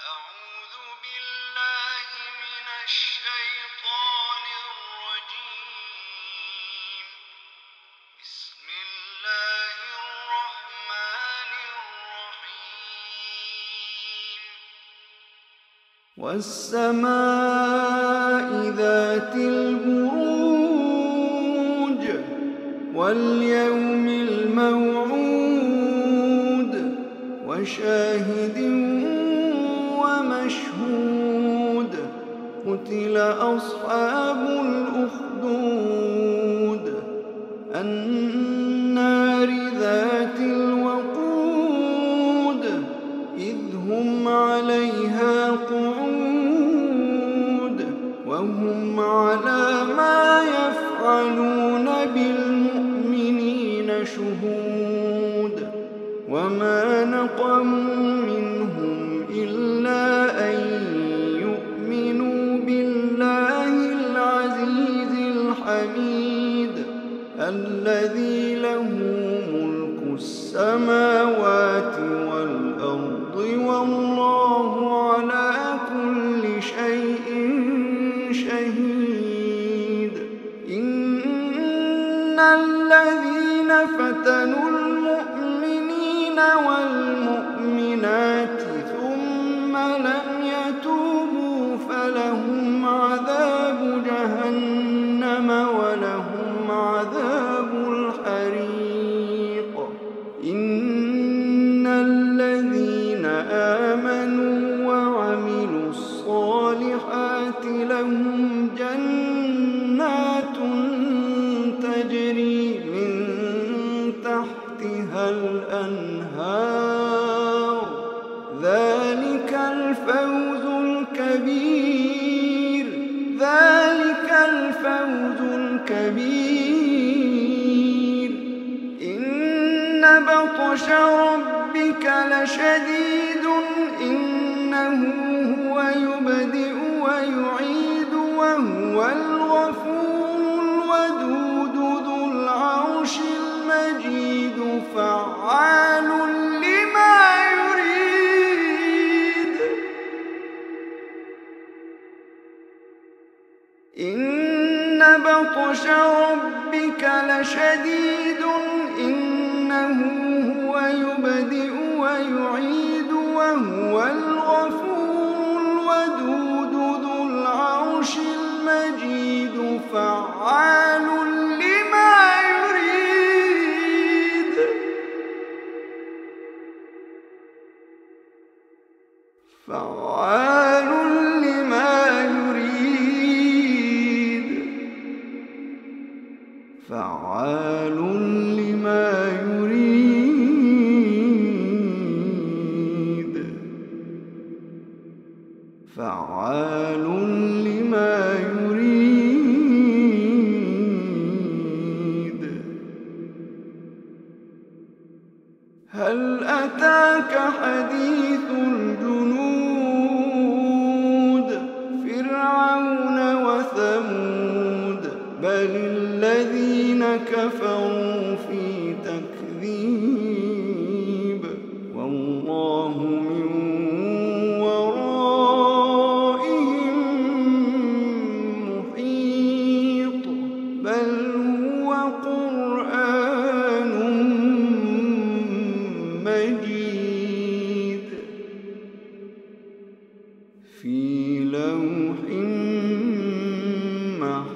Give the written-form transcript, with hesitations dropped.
أعوذ بالله من الشيطان الرجيم. بسم الله الرحمن الرحيم. والسماء ذات البروج واليوم الموعود وشاهد ومشهود قتل أصحاب الأخدود النار ذات الوقود إذ هم عليها قعود وهم على ما يفعلون بالمؤمنين شهود وما نقموا منهم إلا أن يؤمنوا بالله العزيز الحميد الذي له ملك السماوات والأرض والله على كل شيء شهيد. إن الذين فتنوا المؤمنين والمؤمنات ثم لم يتوبوا فلهم عذاب جهنم ولهم عذاب الحريق. إن الذين آمنوا وعملوا الصالحات لهم جنات تجري من تحتها الأنهار ذلك الفوز الكبير. ذلك الفوز الكبير. إن بطش ربك لشديد إنه هو يبدئ ويعيد وهو الغفور الودود ذو العرش المجيد فعال لما يريد. إن بطش ربك لشديد إنه هو يبدئ ويعيد وهو الغفور الودود ذو العرش المجيد فعال لما يريد. فعال لما يريد. فعال لما يريد. فعال لما يريد. هل أتاك حديث الجنود فرعون وثمود بل الذين كفروا في تكذيب والله من ورائهم محيط بل هو قرآن مجيد في لوح محفوظ.